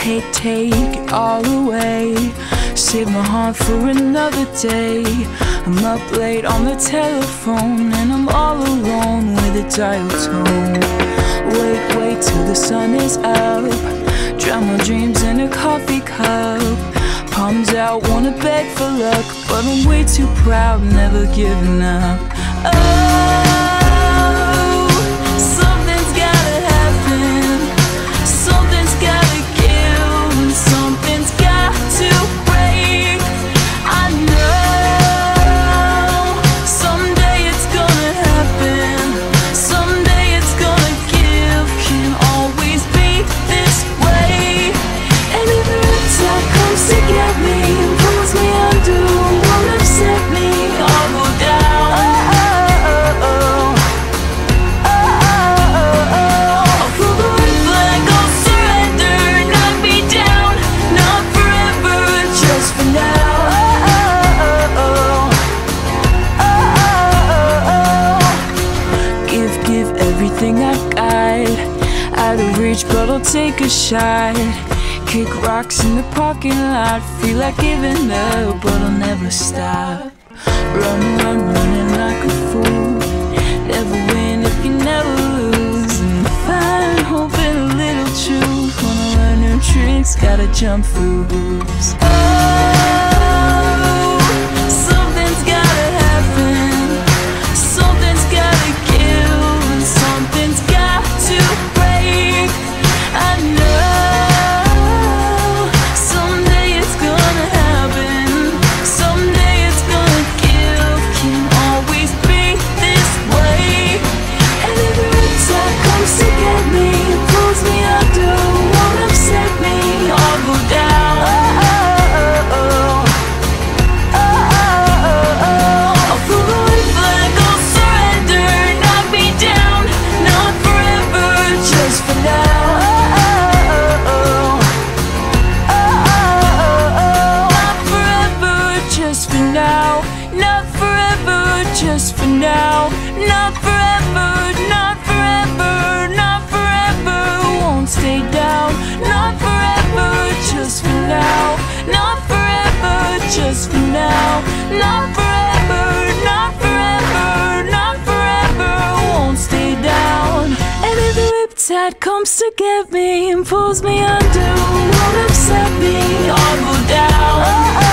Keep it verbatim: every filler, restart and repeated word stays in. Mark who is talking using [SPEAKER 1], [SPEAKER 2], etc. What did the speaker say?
[SPEAKER 1] Hey, take it all away. Save my heart for another day. I'm up late on the telephone, and I'm all alone with a dial tone. Wait, wait till the sun is up. Drown my dreams in a coffee cup. Palms out, wanna beg for luck, but I'm way too proud, never giving up. Oh, something's gotta happen. Something's gotta give. Something's got to break. I know someday it's gonna happen. Someday it's gonna give. Can't always be this way. And if the riptide comes to get me and pulls me under, won't upset me, I'll go down. Oh, oh, oh, oh, oh, oh, oh. I'll pull the red flag, I'll surrender, knock me down, not forever, just for now. Oh, oh, oh, oh, oh, oh. Give, give everything I've got. Out of reach, but I'll take a shot. Kick rocks in the parking lot. Feel like giving up, but I'll never stop. Run, run, running like a fool. Never win if you never lose. And find hope in a little truth. Wanna learn new tricks, gotta jump through hoops. Oh, something's gotta happen. Something's gotta give. Something's got to break. I know someday it's gonna happen. Someday it's gonna give. Can't always be this way. And if the riptide comes to get me and pulls me under, won't upset me, I'll go down. Oh, oh, oh, oh, oh, oh, oh. I'll pull the red flag, I'll surrender, knock me down, not forever, just for now. Oh, oh, oh, oh. Not forever, just for now. Not forever, just for now. Not forever, not forever, not forever. Won't stay down. Not forever, just for now. Not forever, just for now. Not forever, not forever, not forever. Won't stay down. And if the riptide comes to get me and pulls me under, won't upset me, I'll go down. Oh,